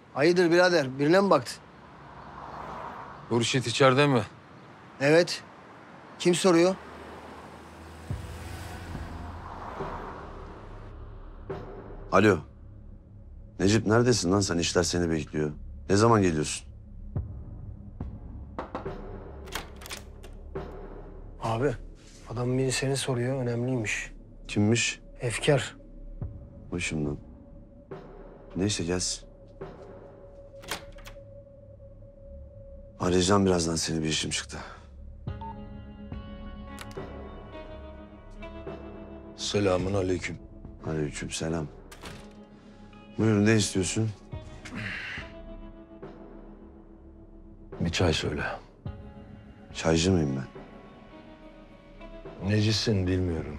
Hayırdır birader? Birine mi baktın? Hurşit içeride mi? Evet. Kim soruyor? Alo. Necip neredesin lan sen? İşler seni bekliyor. Ne zaman geliyorsun? Abi, adam beni seni soruyor. Önemliymiş. Kimmiş? Efkar. Başımdan. Neyse gelsin. Arayacağım birazdan seni, bir işim çıktı. Selamun aleyküm. Aleykümselam. Buyurun, ne istiyorsun? Bir çay söyle. Çaycı mıyım ben? Necisin bilmiyorum.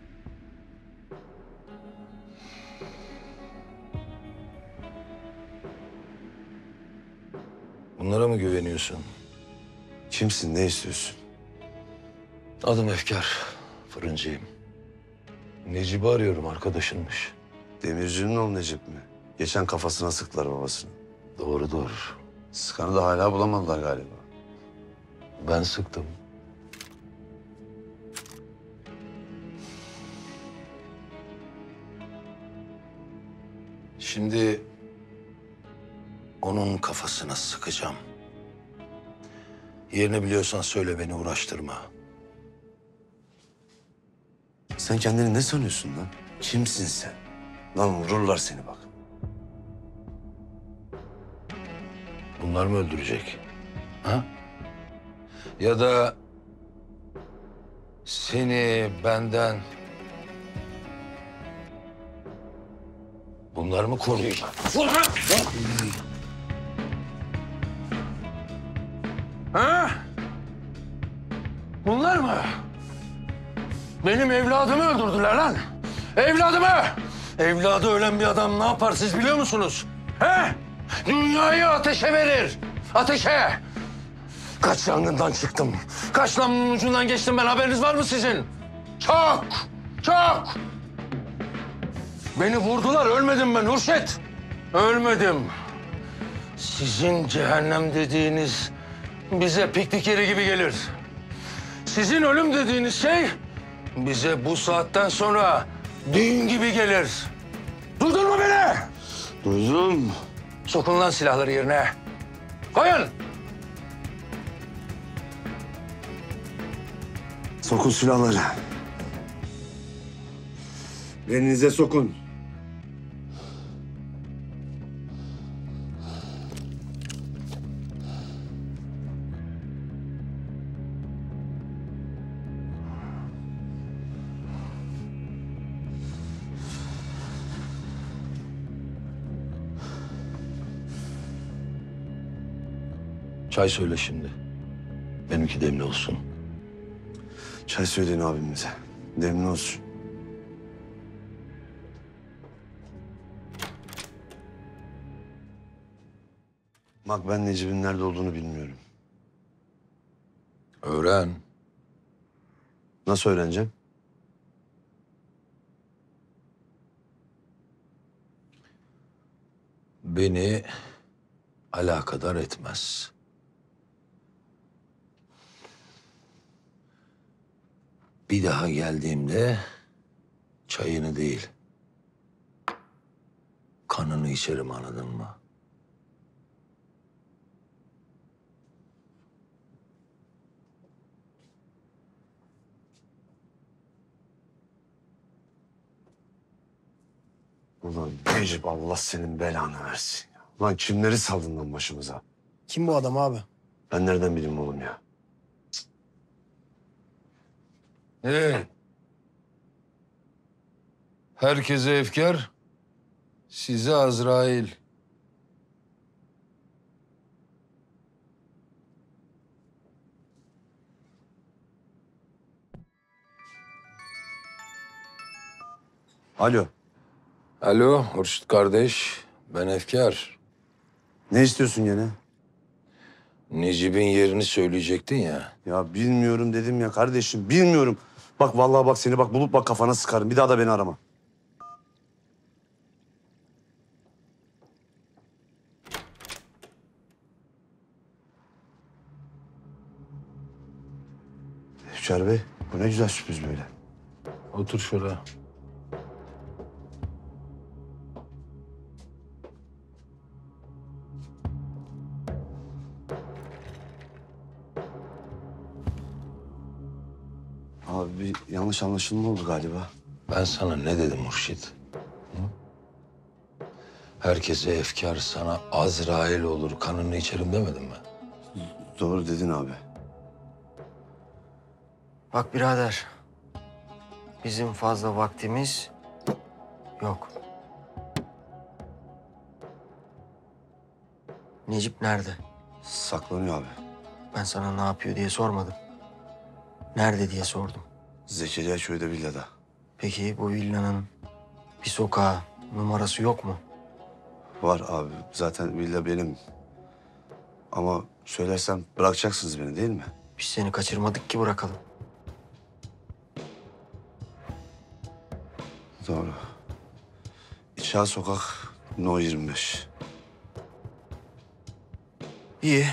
Bunlara mı güveniyorsun? Kimsin, ne istiyorsun? Adım Efkar. Fırıncıyım. Necip'i arıyorum, arkadaşınmış. Demircinin oğlu Necip mi? Geçen kafasına sıktılar babasını. Doğrudur. Sıkanı da hala bulamadılar galiba. Ben sıktım. Şimdi onun kafasına sıkacağım. Yerini biliyorsan söyle, beni uğraştırma. Sen kendini ne sanıyorsun lan? Kimsin sen? Lan vururlar seni bak. Bunlar mı öldürecek? Ha? Ya da seni benden bunlar mı koruyacak? Ha? Bunlar mı? Benim evladımı öldürdüler lan. Evladımı! Evladı ölen bir adam ne yapar siz biliyor musunuz? He? Dünyayı ateşe verir. Ateşe! Kaç yangından çıktım. Kaç namlunun ucundan geçtim ben, haberiniz var mı sizin? Çok! Çok! Beni vurdular, ölmedim ben Hurşit. Ölmedim. Sizin cehennem dediğiniz bize piknik yeri gibi gelir. Sizin ölüm dediğiniz şey bize bu saatten sonra düğün gibi gelir. Duydun mu beni? Duydum. Sokun lan silahları yerine. Koyun. Sokun silahları. Belinize sokun. Çay söyle şimdi. Benimki demli olsun. Çay söyleyin abimize. Demli olsun. Bak ben Necip'in nerede olduğunu bilmiyorum. Öğren. Nasıl öğreneceğim? Beni alakadar etmez. Bir daha geldiğimde çayını değil, kanını içerim, anladın mı? Ulan Necip, Allah senin belanı versin ya. Ulan kimleri saldın lan başımıza? Kim bu adam abi? Ben nereden bileyim oğlum ya? Herkese efkar, size Azrail. Alo. Alo Hurşit kardeş, ben Efkar. Ne istiyorsun gene? Necip'in yerini söyleyecektin ya. Ya bilmiyorum dedim ya kardeşim, bilmiyorum. Bak vallahi bak seni bak bulup bak kafana sıkarım. Bir daha da beni arama. Tüccar Bey, bu ne güzel sürpriz böyle. Otur şuraya. Abi bir yanlış anlaşılma oldu galiba. Ben sana ne dedim Murşit? Hı? Herkese efkar sana Azrail olur, kanını içerim demedim mi? Doğru dedin abi. Bak birader. Bizim fazla vaktimiz yok. Necip nerede? Saklanıyor abi. Ben sana ne yapıyor diye sormadım. Nerede diye sordum. Zekeriya köyde villada. Peki bu villanın bir sokağı, numarası yok mu? Var abi. Zaten villa benim. Ama söylersem bırakacaksınız beni değil mi? Biz seni kaçırmadık ki bırakalım. Doğru. İçer sokak No 25. İyi.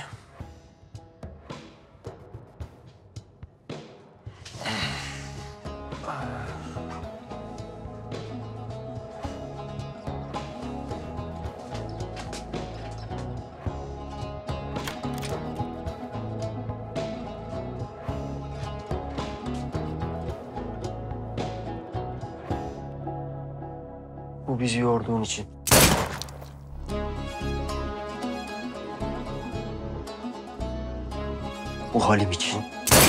Bu bizi yorduğun için. Bu Halim için.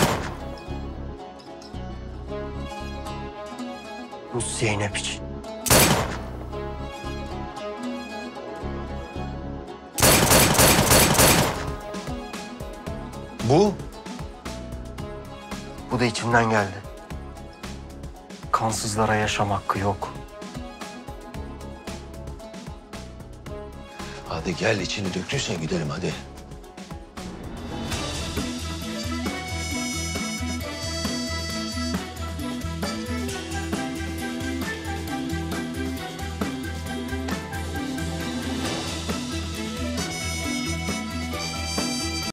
Bu Zeynep için. Bu? Bu da içimden geldi. Kansızlara yaşam hakkı yok. Hadi gel içini döktüysen gidelim hadi.